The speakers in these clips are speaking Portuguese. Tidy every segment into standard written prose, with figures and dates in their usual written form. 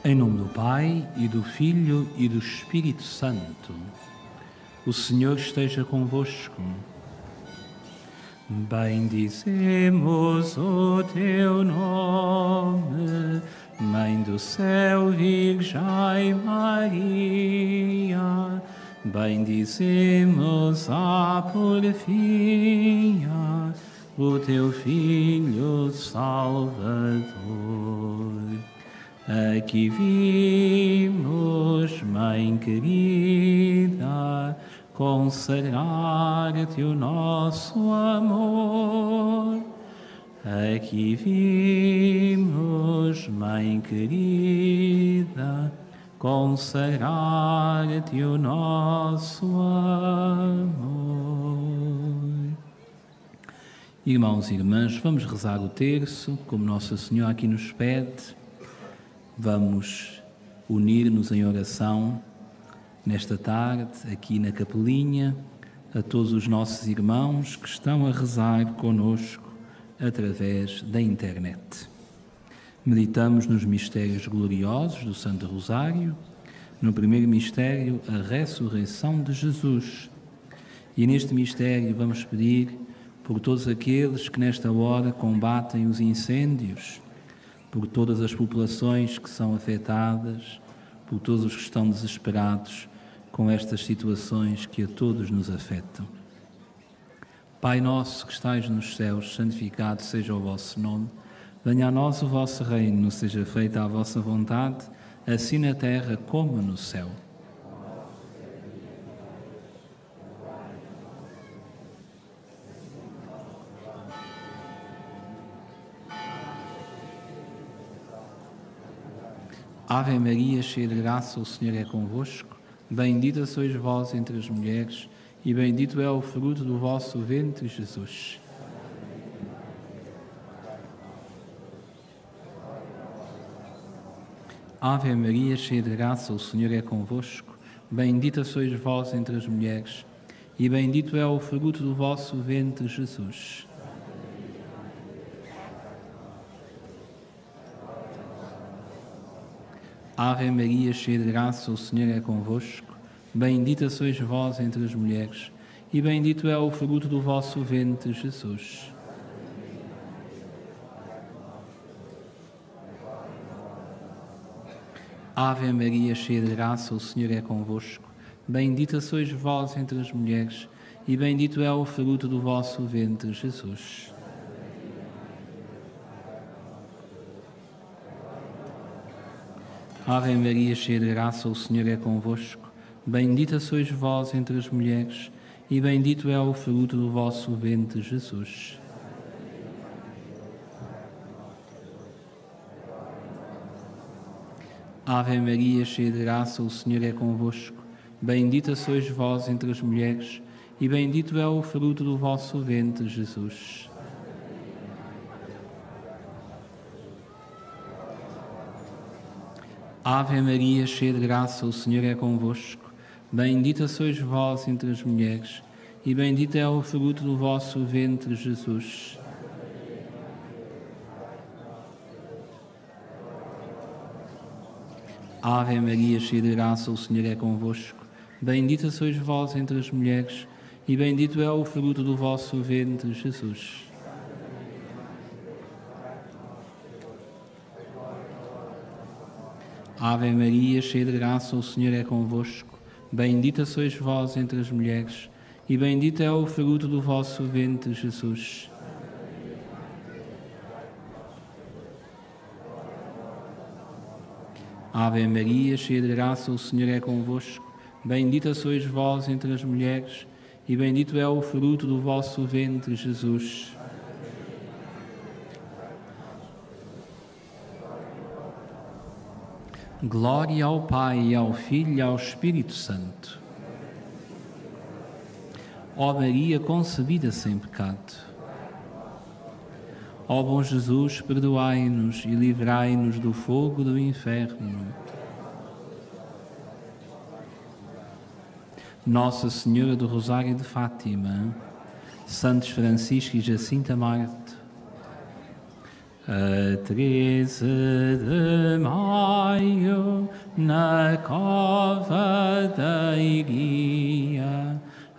Em nome do Pai, e do Filho, e do Espírito Santo. O Senhor esteja convosco. Bendizemos o teu nome, Mãe do céu, Virgem Maria. Bendizemos a porfia, o teu Filho Salvador. Aqui vimos, Mãe querida, consagrar-te o nosso amor. Aqui vimos, Mãe querida, consagrar-te o nosso amor. Irmãos e irmãs, vamos rezar o terço, como Nossa Senhora aqui nos pede. Vamos unir-nos em oração nesta tarde, aqui na capelinha, a todos os nossos irmãos que estão a rezar conosco através da internet. Meditamos nos mistérios gloriosos do Santo Rosário, no primeiro mistério, a ressurreição de Jesus. E neste mistério vamos pedir por todos aqueles que nesta hora combatem os incêndios, por todas as populações que são afetadas, por todos os que estão desesperados com estas situações que a todos nos afetam. Pai nosso que estais nos céus, santificado seja o vosso nome. Venha a nós o vosso reino, seja feita a vossa vontade, assim na terra como no céu. Ave Maria, cheia de graça, o Senhor é convosco. Bendita sois vós entre as mulheres, e bendito é o fruto do vosso ventre, Jesus. Ave Maria, cheia de graça, o Senhor é convosco. Bendita sois vós entre as mulheres, e bendito é o fruto do vosso ventre, Jesus. Ave Maria, cheia de graça, o Senhor é convosco. Bendita sois vós entre as mulheres, e bendito é o fruto do vosso ventre, Jesus. Ave Maria, cheia de graça, o Senhor é convosco. Bendita sois vós entre as mulheres, e bendito é o fruto do vosso ventre, Jesus. Ave Maria, cheia de graça, o Senhor é convosco. Bendita sois vós entre as mulheres, e bendito é o fruto do vosso ventre, Jesus. Ave Maria, cheia de graça, o Senhor é convosco. Bendita sois vós entre as mulheres, e bendito é o fruto do vosso ventre, Jesus. Ave Maria, cheia de graça, o Senhor é convosco. Bendita sois vós entre as mulheres, e bendito é o fruto do vosso ventre, Jesus. Ave Maria, cheia de graça, o Senhor é convosco. Bendita sois vós entre as mulheres, e bendito é o fruto do vosso ventre, Jesus. Ave Maria, cheia de graça, o Senhor é convosco. Bendita sois vós entre as mulheres, e bendito é o fruto do vosso ventre, Jesus. Ave Maria, cheia de graça, o Senhor é convosco. Bendita sois vós entre as mulheres, e bendito é o fruto do vosso ventre, Jesus. Glória ao Pai, ao Filho e ao Espírito Santo. Ó Maria concebida sem pecado. Ó bom Jesus, perdoai-nos e livrai-nos do fogo do inferno. Nossa Senhora do Rosário de Fátima, Santos Francisco e Jacinta Marte, A 13 de maio, na cova da Iria,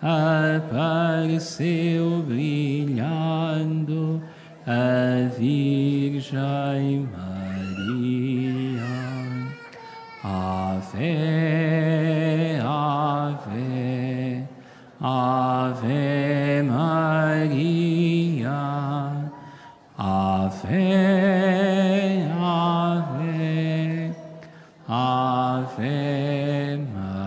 apareceu brilhando a Virgem Maria. Ave, ave, ave Maria. Ave, ave, ave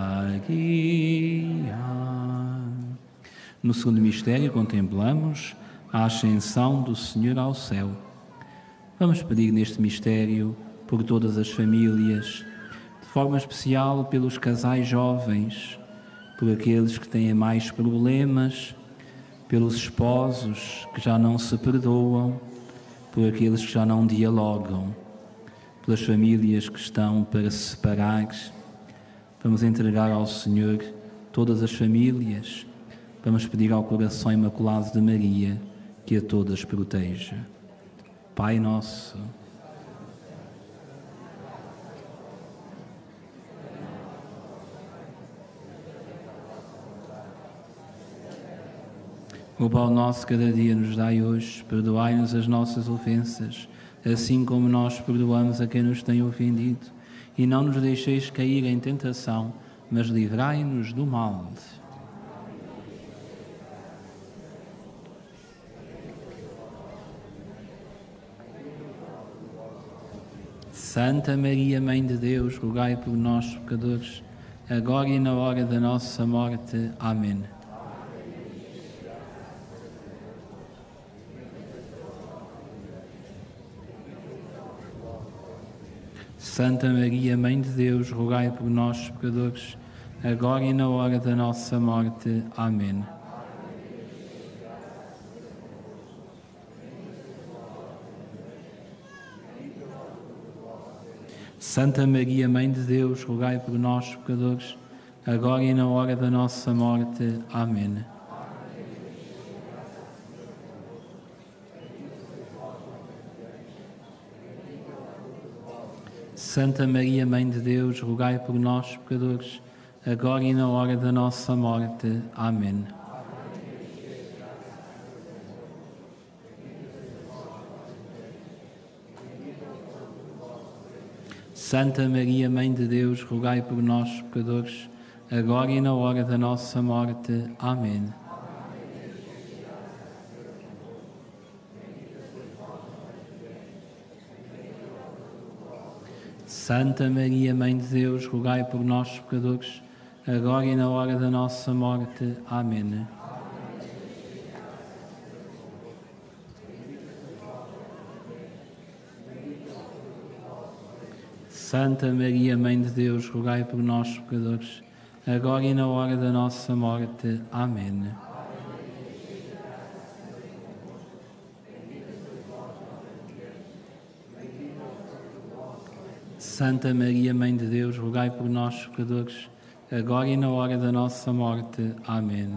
Maria. No segundo mistério contemplamos a ascensão do Senhor ao céu. Vamos pedir neste mistério por todas as famílias, de forma especial pelos casais jovens, por aqueles que têm mais problemas, pelos esposos que já não se perdoam, por aqueles que já não dialogam, pelas famílias que estão para se separar. Vamos entregar ao Senhor todas as famílias, vamos pedir ao coração imaculado de Maria que a todas proteja. Pai nosso, o pão nosso cada dia nos dai hoje, perdoai-nos as nossas ofensas, assim como nós perdoamos a quem nos tem ofendido. E não nos deixeis cair em tentação, mas livrai-nos do mal. Santa Maria, Mãe de Deus, rogai por nós, pecadores, agora e na hora da nossa morte. Amém. Santa Maria, Mãe de Deus, rogai por nós, pecadores, agora e na hora da nossa morte. Amém. Santa Maria, Mãe de Deus, rogai por nós, pecadores, agora e na hora da nossa morte. Amém. Santa Maria, Mãe de Deus, rogai por nós, pecadores, agora e na hora da nossa morte. Amém. Santa Maria, Mãe de Deus, rogai por nós, pecadores, agora e na hora da nossa morte. Amém. Santa Maria, Mãe de Deus, rogai por nós, pecadores, agora e na hora da nossa morte. Amém. Santa Maria, Mãe de Deus, rogai por nós, pecadores, agora e na hora da nossa morte. Amém. Santa Maria, Mãe de Deus, rogai por nós, pecadores, agora e na hora da nossa morte. Amém.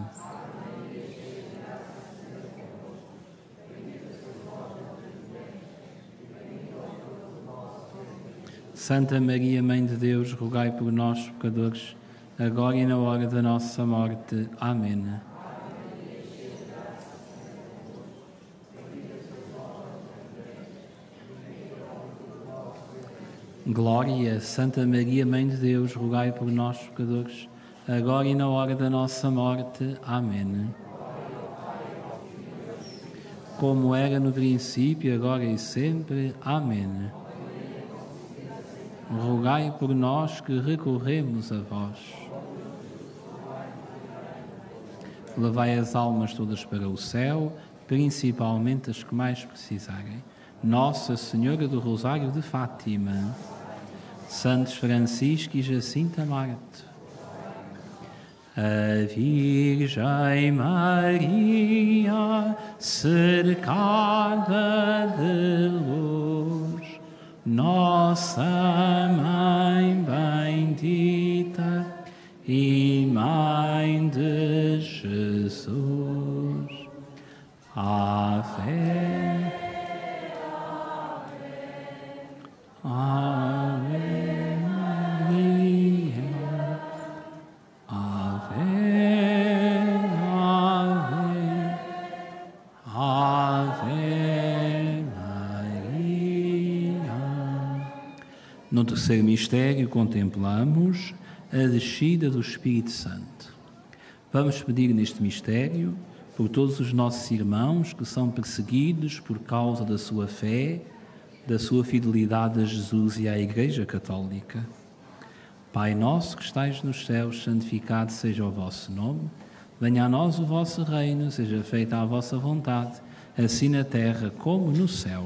Santa Maria, Mãe de Deus, rogai por nós, pecadores, agora e na hora da nossa morte. Amém. Glória, Santa Maria, Mãe de Deus, rogai por nós, pecadores, agora e na hora da nossa morte. Amém. Como era no princípio, agora e sempre. Amém. Rogai por nós que recorremos a vós. Levai as almas todas para o céu, principalmente as que mais precisarem. Nossa Senhora do Rosário de Fátima, Santos Francisco e Jacinta Marte, a Virgem Maria, cercada de luz, nossa Mãe bendita e Mãe de Jesus. Ave, No terceiro mistério, contemplamos a descida do Espírito Santo. Vamos pedir neste mistério por todos os nossos irmãos que são perseguidos por causa da sua fé, da sua fidelidade a Jesus e à Igreja Católica. Pai nosso que estais nos céus, santificado seja o vosso nome. Venha a nós o vosso reino, seja feita a vossa vontade, assim na terra como no céu.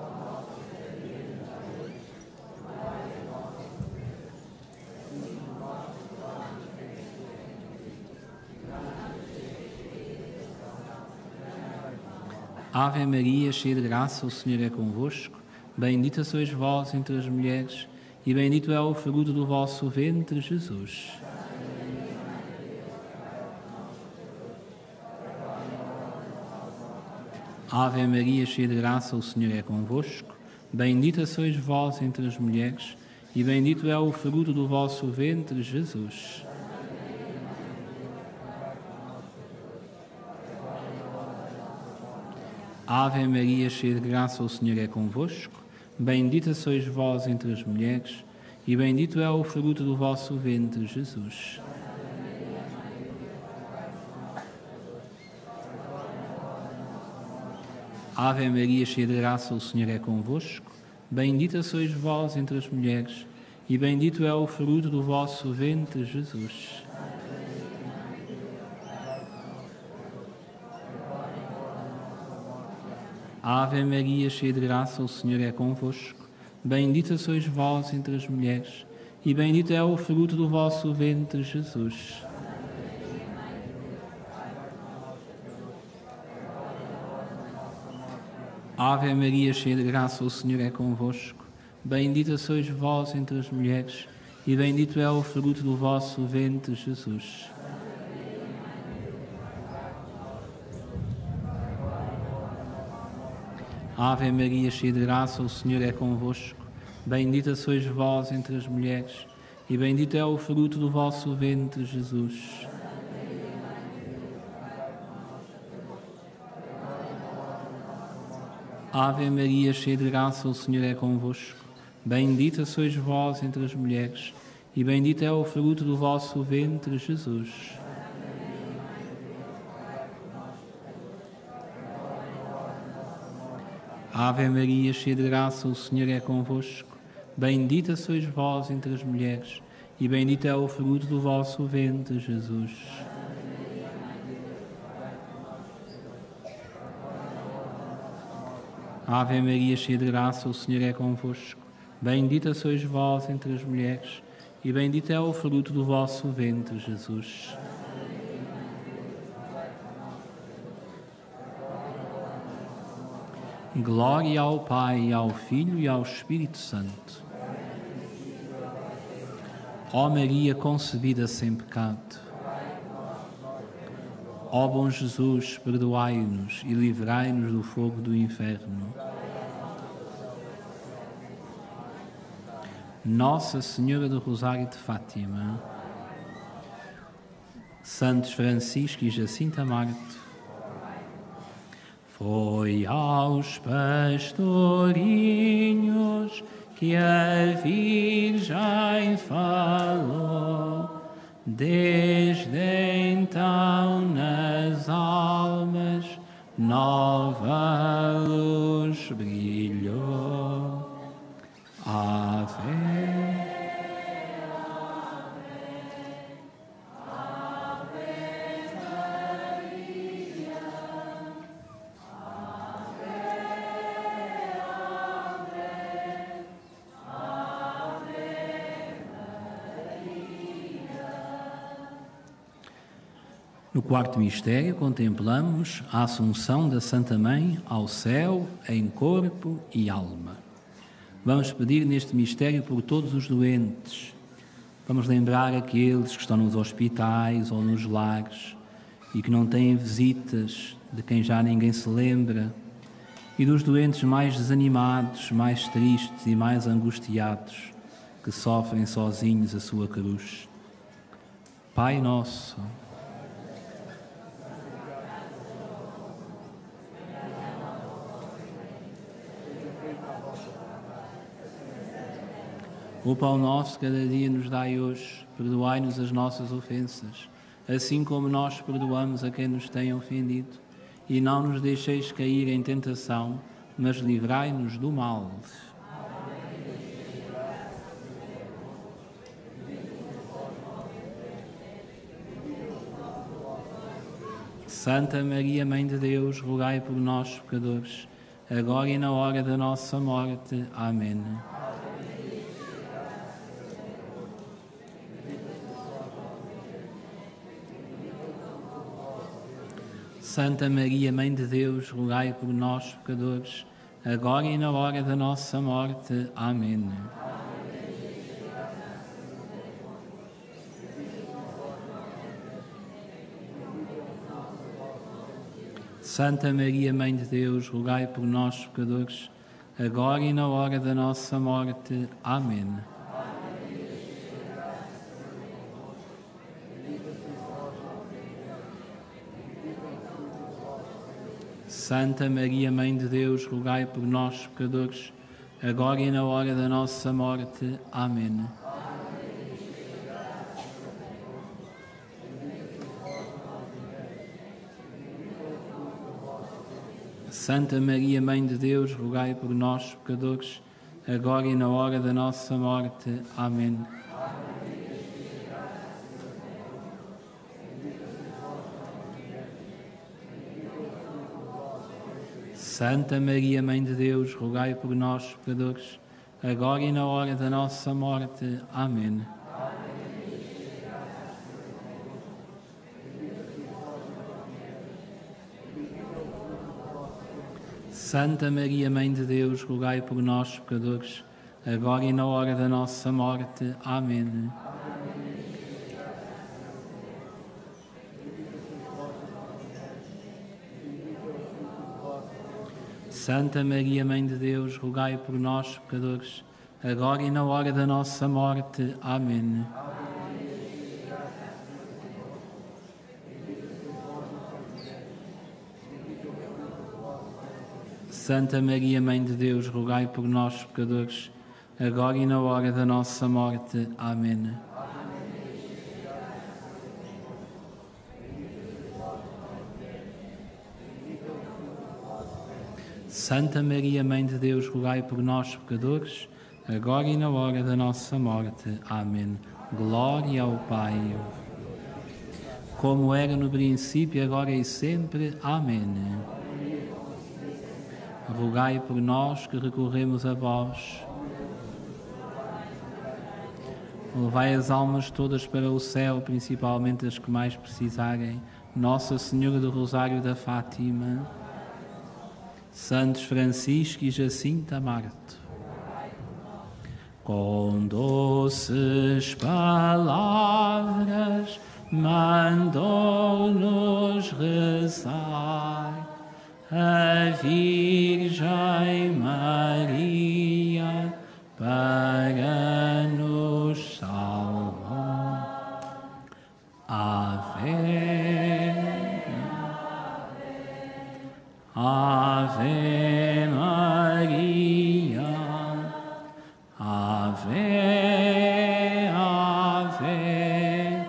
Ave Maria, cheia de graça, o Senhor é convosco. Bendita sois vós entre as mulheres, e bendito é o fruto do vosso ventre, Jesus. Ave Maria, cheia de graça, o Senhor é convosco. Bendita sois vós entre as mulheres, e bendito é o fruto do vosso ventre, Jesus. Ave Maria, cheia de graça, o Senhor é convosco. Bendita sois vós entre as mulheres, e bendito é o fruto do vosso ventre, Jesus. Ave Maria, cheia de graça, o Senhor é convosco. Bendita sois vós entre as mulheres, e bendito é o fruto do vosso ventre, Jesus. Ave Maria, cheia de graça, o Senhor é convosco. Bendita sois vós entre as mulheres, e bendito é o fruto do vosso ventre, Jesus. Ave Maria, cheia de graça, o Senhor é convosco. Bendita sois vós entre as mulheres, e bendito é o fruto do vosso ventre, Jesus. Ave Maria, cheia de graça, o Senhor é convosco. Bendita sois vós entre as mulheres, e bendito é o fruto do vosso ventre, Jesus. Ave Maria, cheia de graça, o Senhor é convosco. Bendita sois vós entre as mulheres, e bendito é o fruto do vosso ventre, Jesus. Ave Maria, cheia de graça, o Senhor é convosco. Bendita sois vós entre as mulheres, e bendito é o fruto do vosso ventre, Jesus. Ave Maria, cheia de graça, o Senhor é convosco. Bendita sois vós entre as mulheres, e bendito é o fruto do vosso ventre, Jesus. Glória ao Pai, ao Filho e ao Espírito Santo. Ó Maria concebida sem pecado, ó bom Jesus, perdoai-nos e livrai-nos do fogo do inferno. Nossa Senhora do Rosário de Fátima, Santos Francisco e Jacinta Marte, foi aos pastorinhos que a Virgem falou, desde então nas almas nova luz brilhou. Ave. No quarto mistério, contemplamos a Assunção da Santa Mãe ao céu em corpo e alma. Vamos pedir neste mistério por todos os doentes. Vamos lembrar aqueles que estão nos hospitais ou nos lares e que não têm visitas, de quem já ninguém se lembra, e dos doentes mais desanimados, mais tristes e mais angustiados, que sofrem sozinhos a sua cruz. Pai nosso, O pão nosso cada dia nos dai hoje, perdoai-nos as nossas ofensas, assim como nós perdoamos a quem nos tem ofendido. E não nos deixeis cair em tentação, mas livrai-nos do mal. Santa Maria, Mãe de Deus, rogai por nós, pecadores, agora e na hora da nossa morte. Amém. Santa Maria, Mãe de Deus, rogai por nós, pecadores, agora e na hora da nossa morte. Amém. Santa Maria, Mãe de Deus, rogai por nós, pecadores, agora e na hora da nossa morte. Amém. Santa Maria, Mãe de Deus, rogai por nós, pecadores, agora e na hora da nossa morte. Amém. Santa Maria, Mãe de Deus, rogai por nós, pecadores, agora e na hora da nossa morte. Amém. Santa Maria, Mãe de Deus, rogai por nós, pecadores, agora e na hora da nossa morte. Amém. Santa Maria, Mãe de Deus, rogai por nós, pecadores, agora e na hora da nossa morte. Amém. Santa Maria, Mãe de Deus, rogai por nós, pecadores, agora e na hora da nossa morte. Amém. Santa Maria, Mãe de Deus, rogai por nós, pecadores, agora e na hora da nossa morte. Amém. Santa Maria, Mãe de Deus, rogai por nós, pecadores, agora e na hora da nossa morte. Amém. Glória ao Pai, como era no princípio, agora e sempre. Amém. Rogai por nós que recorremos a vós. Levai as almas todas para o céu, principalmente as que mais precisarem. Nossa Senhora do Rosário da Fátima, Santos Francisco e Jacinta Marto, com doces palavras mandou-nos rezar a Virgem Maria para nos salvar. Ave, Ave Maria, Ave, Ave,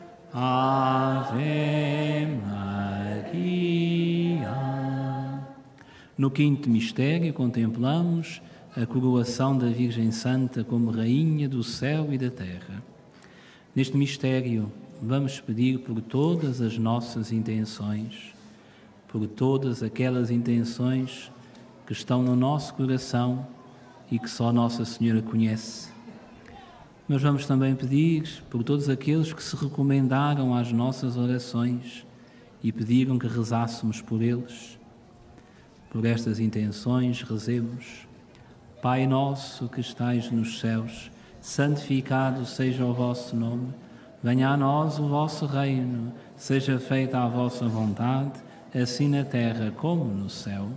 Ave Maria. No quinto mistério contemplamos a coroação da Virgem Santa como Rainha do céu e da terra. Neste mistério vamos pedir por todas as nossas intenções, por todas aquelas intenções que estão no nosso coração e que só Nossa Senhora conhece. Mas vamos também pedir por todos aqueles que se recomendaram às nossas orações e pediram que rezássemos por eles. Por estas intenções rezemos. Pai nosso que estais nos céus, santificado seja o vosso nome. Venha a nós o vosso reino, seja feita a vossa vontade, assim na terra como no céu.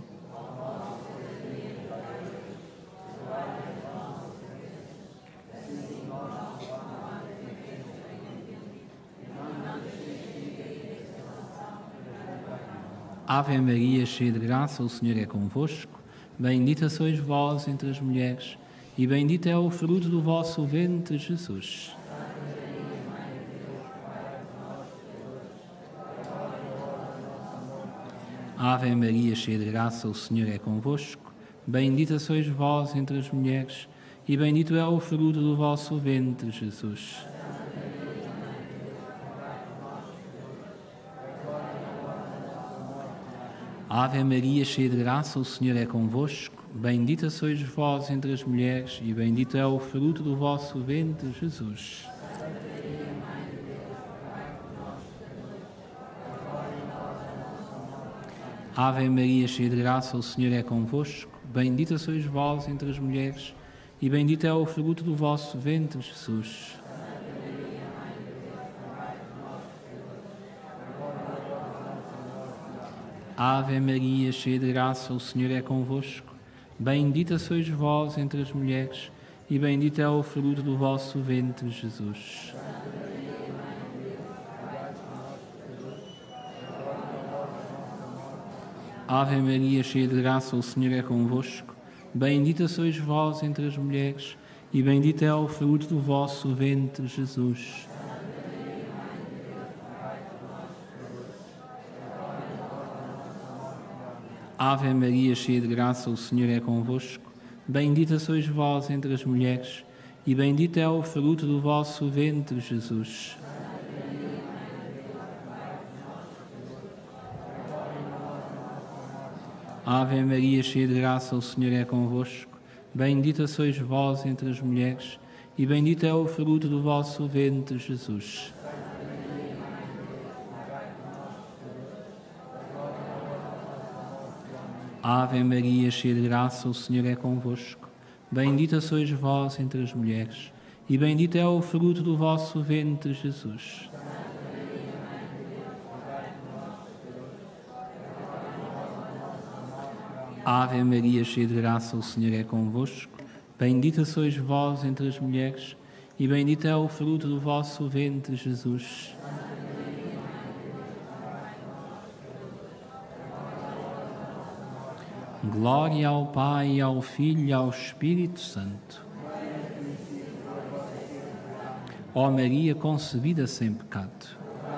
Ave Maria, cheia de graça, o Senhor é convosco. Bendita sois vós entre as mulheres, e bendito é o fruto do vosso ventre, Jesus. Ave Maria, cheia de graça, o Senhor é convosco. Bendita sois vós entre as mulheres, e bendito é o fruto do vosso ventre, Jesus. Ave Maria, cheia de graça, o Senhor é convosco. Bendita sois vós entre as mulheres, e bendito é o fruto do vosso ventre, Jesus. Ave Maria, cheia de graça, o Senhor é convosco. Bendita sois vós entre as mulheres, e bendito é o fruto do vosso ventre, Jesus. Ave Maria, cheia de graça, o Senhor é convosco. Bendita sois vós entre as mulheres, e bendito é o fruto do vosso ventre, Jesus. Ave Maria, cheia de graça, o Senhor é convosco. Bendita sois vós entre as mulheres, e bendito é o fruto do vosso ventre, Jesus. Ave Maria, cheia de graça, o Senhor é convosco. Bendita sois vós entre as mulheres, e bendito é o fruto do vosso ventre, Jesus. Ave Maria, cheia de graça, o Senhor é convosco. Bendita sois vós entre as mulheres, e bendito é o fruto do vosso ventre, Jesus. Ave Maria, cheia de graça, o Senhor é convosco. Bendita sois vós entre as mulheres, e bendito é o fruto do vosso ventre, Jesus. Ave Maria, cheia de graça, o Senhor é convosco. Bendita sois vós entre as mulheres, e bendito é o fruto do vosso ventre, Jesus. Glória ao Pai, ao Filho e ao Espírito Santo. Ó Maria concebida sem pecado.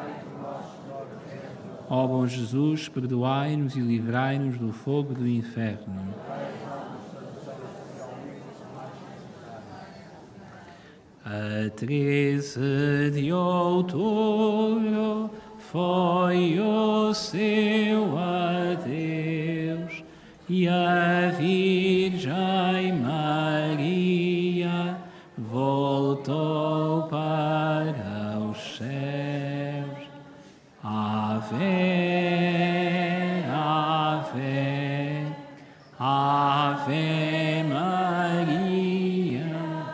Ó bom Jesus, perdoai-nos e livrai-nos do fogo do inferno. A 13 de outubro foi o seu adeus, e a Virgem Maria voltou para os céus. Ave, ave, ave Maria.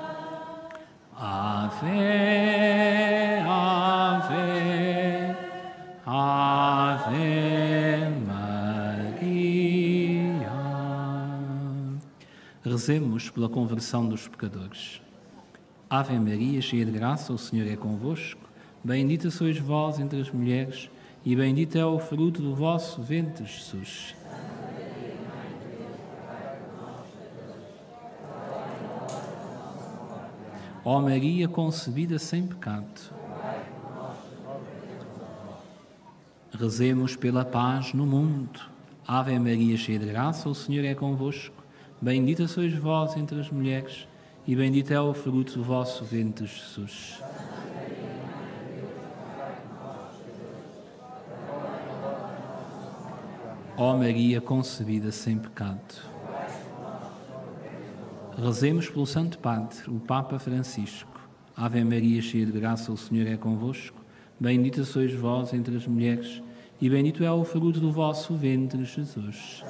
Ave, ave, ave Maria. Rezemos pela conversão dos pecadores. Ave Maria, cheia de graça, o Senhor é convosco. Bendita sois vós entre as mulheres, e bendito é o fruto do vosso ventre, Jesus. Ó Maria concebida sem pecado. Rezemos pela paz no mundo. Ave Maria, cheia de graça, o Senhor é convosco. Bendita sois vós entre as mulheres, e bendito é o fruto do vosso ventre, Jesus. Ó Maria concebida sem pecado. Rezemos pelo Santo Padre, o Papa Francisco. Ave Maria, cheia de graça, o Senhor é convosco. Bendita sois vós entre as mulheres, e bendito é o fruto do vosso ventre, Jesus.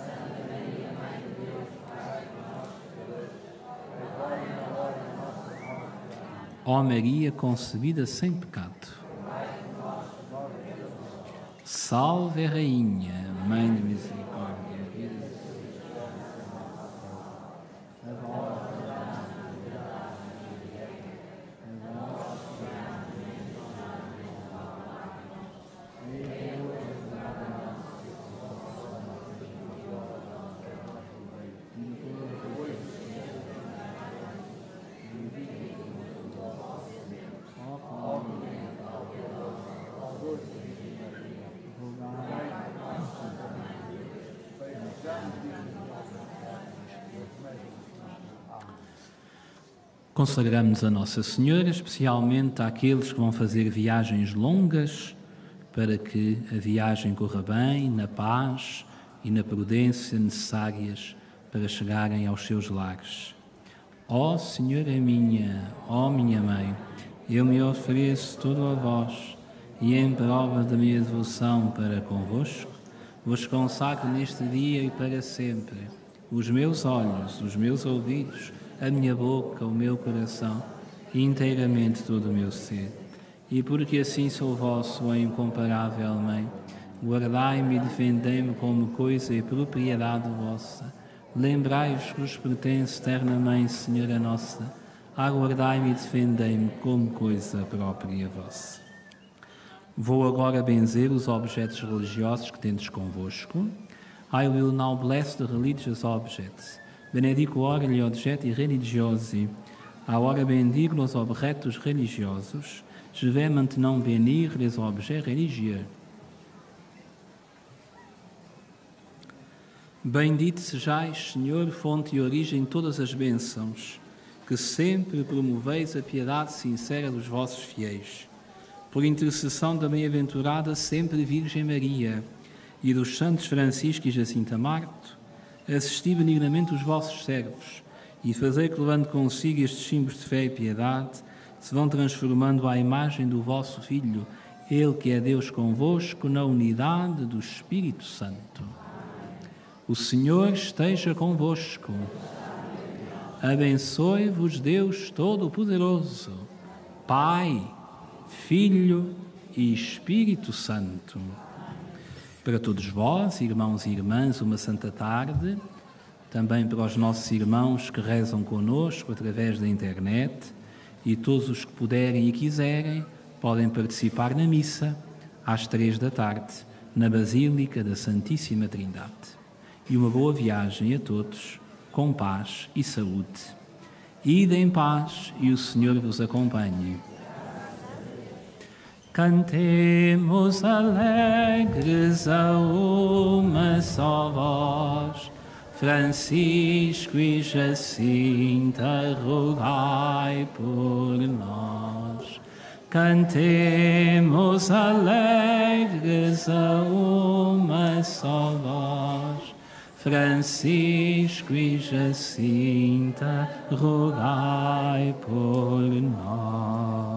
Ó Maria concebida sem pecado. Salve a Rainha, Mãe de Misericórdia, vida. Consagramos a Nossa Senhora, especialmente àqueles que vão fazer viagens longas, para que a viagem corra bem, na paz e na prudência necessárias para chegarem aos seus lares. Ó Senhora minha, ó minha Mãe, eu me ofereço todo a vós e em prova da minha devoção para convosco, vos consagro neste dia e para sempre os meus olhos, os meus ouvidos, a minha boca, o meu coração e inteiramente todo o meu ser. E porque assim sou vosso, ó incomparável Mãe, guardai-me e defendei-me como coisa e propriedade vossa. Lembrai-vos que vos pertence, terna Mãe, Senhora nossa, aguardai-me e defendei-me como coisa própria vossa. Vou agora benzer os objetos religiosos que tendes convosco. I will now bless the religious objects. Benedico ora gli oggetti religiosi. A ora bendigo os objetos religiosos. Je vais maintenant bénir les objets religieux. Bendito sejais, Senhor, fonte e origem de todas as bênçãos, que sempre promoveis a piedade sincera dos vossos fiéis. Por intercessão da bem-aventurada sempre Virgem Maria e dos santos Francisco e Jacinta Marto, assisti benignamente os vossos servos e fazei que, levando consigo estes símbolos de fé e piedade, se vão transformando à imagem do vosso Filho, Ele que é Deus convosco, na unidade do Espírito Santo. O Senhor esteja convosco. Abençoe-vos Deus Todo-Poderoso, Pai, Filho e Espírito Santo. Para todos vós, irmãos e irmãs, uma santa tarde. Também para os nossos irmãos que rezam conosco através da internet, e todos os que puderem e quiserem podem participar na missa às 3 da tarde, na Basílica da Santíssima Trindade. E uma boa viagem a todos, com paz e saúde. Ide em paz e o Senhor vos acompanhe. Cantemos alegres a uma só voz, Francisco e Jacinta, rogai por nós. Cantemos alegres a uma só voz, Francisco e Jacinta, rogai por nós.